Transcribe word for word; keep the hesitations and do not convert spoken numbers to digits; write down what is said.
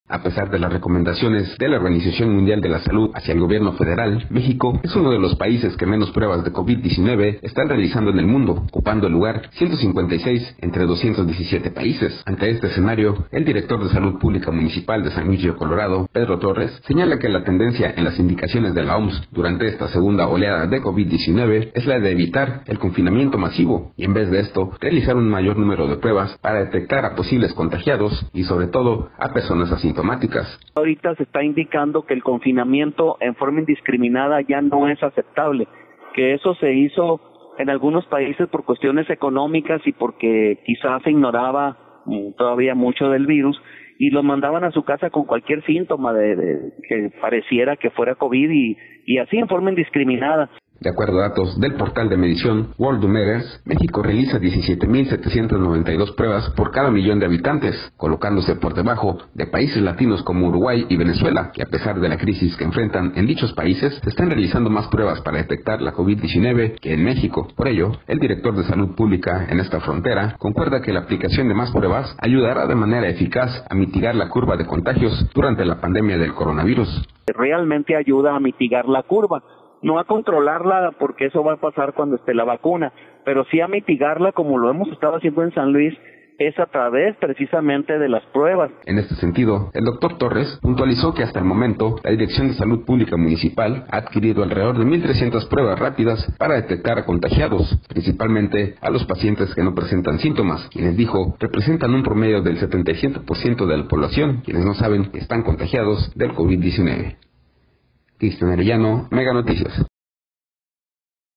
A pesar de las recomendaciones de la Organización Mundial de la Salud hacia el gobierno federal, México es uno de los países que menos pruebas de COVID diecinueve están realizando en el mundo, ocupando el lugar ciento cincuenta y seis entre doscientos diecisiete países. Ante este escenario, el director de Salud Pública Municipal de San Luis Río Colorado, Pedro Torres, señala que la tendencia en las indicaciones de la O M S durante esta segunda oleada de COVID diecinueve es la de evitar el confinamiento masivo y en vez de esto, realizar un mayor número de pruebas para detectar a posibles contagiados y sobre todo a personas asintomáticas. Ahorita se está indicando que el confinamiento en forma indiscriminada ya no es aceptable, que eso se hizo en algunos países por cuestiones económicas y porque quizás se ignoraba todavía mucho del virus y los mandaban a su casa con cualquier síntoma de, de que pareciera que fuera COVID y, y así en forma indiscriminada. De acuerdo a datos del portal de medición Worldometers, México realiza diecisiete mil setecientas noventa y dos pruebas por cada millón de habitantes, colocándose por debajo de países latinos como Uruguay y Venezuela, que a pesar de la crisis que enfrentan en dichos países, se están realizando más pruebas para detectar la COVID diecinueve que en México. Por ello, el director de Salud Pública en esta frontera concuerda que la aplicación de más pruebas ayudará de manera eficaz a mitigar la curva de contagios durante la pandemia del coronavirus. Realmente ayuda a mitigar la curva. No a controlarla porque eso va a pasar cuando esté la vacuna, pero sí a mitigarla como lo hemos estado haciendo en San Luis, es a través precisamente de las pruebas. En este sentido, el doctor Torres puntualizó que hasta el momento la Dirección de Salud Pública Municipal ha adquirido alrededor de mil trescientas pruebas rápidas para detectar a contagiados, principalmente a los pacientes que no presentan síntomas, quienes dijo representan un promedio del setenta y siete por ciento de la población, quienes no saben que están contagiados del COVID diecinueve. Cristian Arellano, Mega Noticias.